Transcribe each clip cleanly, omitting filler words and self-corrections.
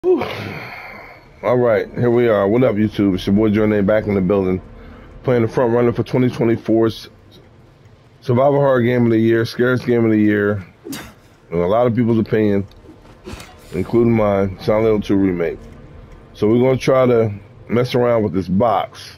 Whew. All right, here we are. What up, YouTube? It's your boy Jordan back in the building, playing the front runner for 2024's Survival Horror Game of the Year, Scariest Game of the Year, in a lot of people's opinion, including mine, Silent Hill 2 Remake. So we're going to try to mess around with this box.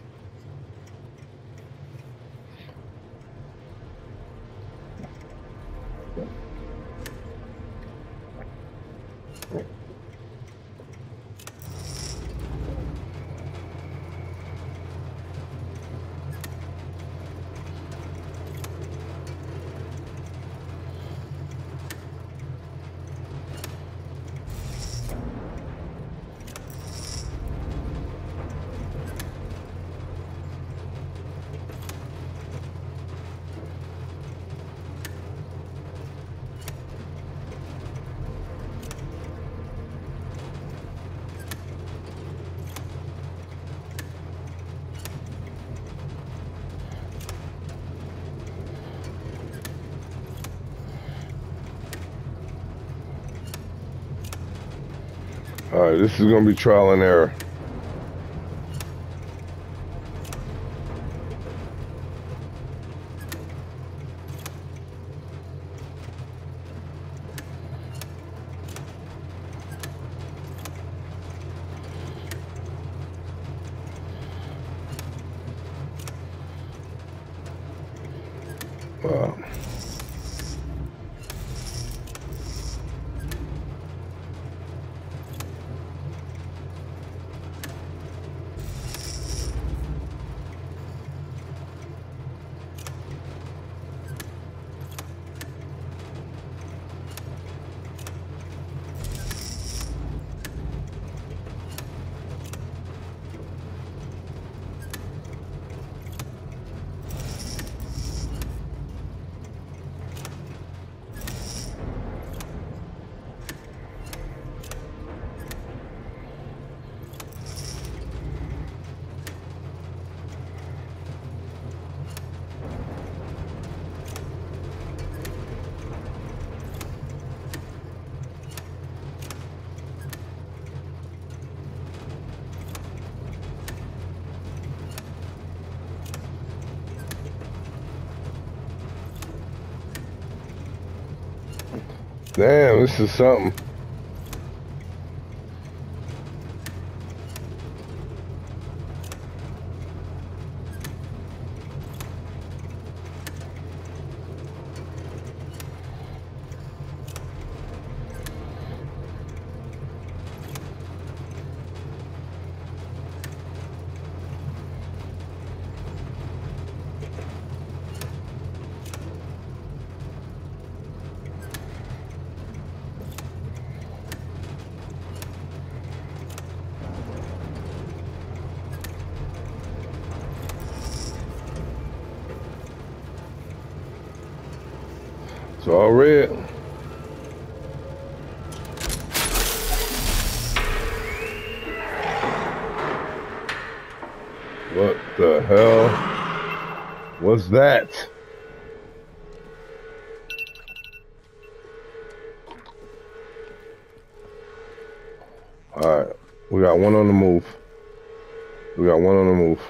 All right, this is going to be trial and error. Wow. Damn, this is something. It's all red. What the hell was that? All right, we got one on the move. We got one on the move.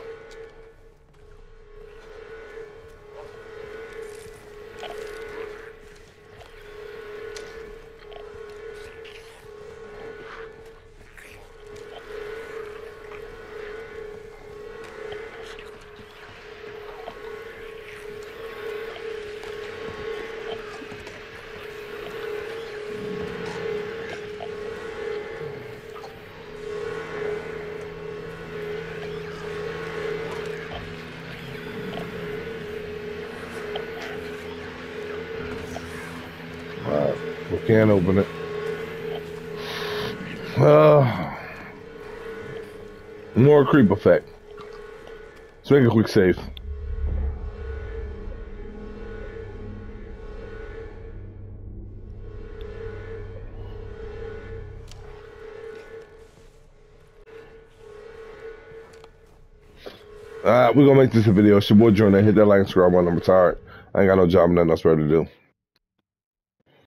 Alright, we can't open it. More creep effect. Let's make a quick save. Alright, we're gonna make this a video. It's your boy Jordan. Hit that like and subscribe button. I'm retired. I ain't got no job and nothing else better to do.